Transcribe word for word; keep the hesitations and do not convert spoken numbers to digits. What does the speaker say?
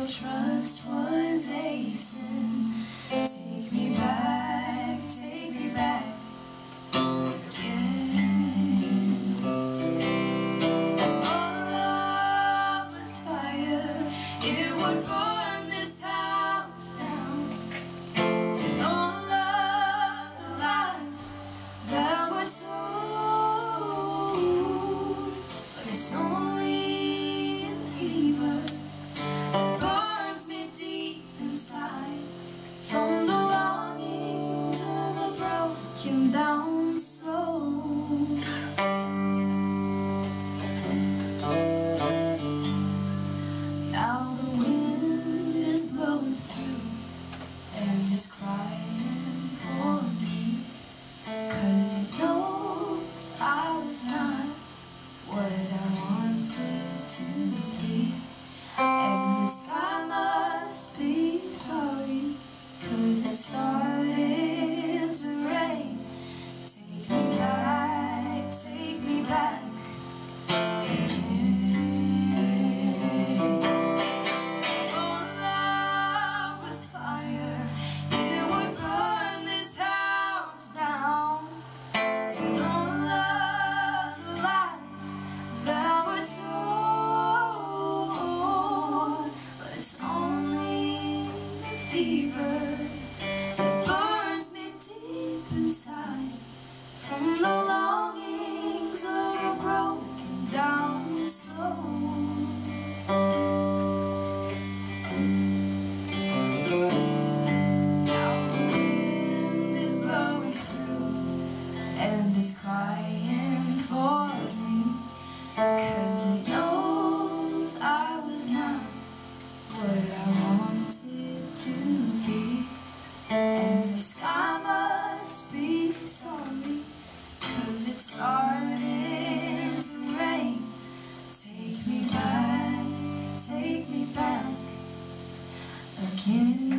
trust was a sin. Take me back, take me back again. Our love was fire, it would burn this house down. With all of the lies that were told, but it's only a fever that burns me deep inside, from the longings of a broken down soul. Now the wind is blowing through and it's crying for me, 'cause it knows I was not what I wanted to be. And the sky must be sorry, 'cause it started to rain. Take me back, take me back again. Oh, love was fire, it would burn this house down. With all of the lies that were told, but it's only a fever that burns me deep inside, from the longings of a broken down soul. Now the wind is blowing through and it's crying for me, 'cause it knows I was not what I wanted to be. And the sky must be sorry, 'cause it started to rain. Take me back, take me back again.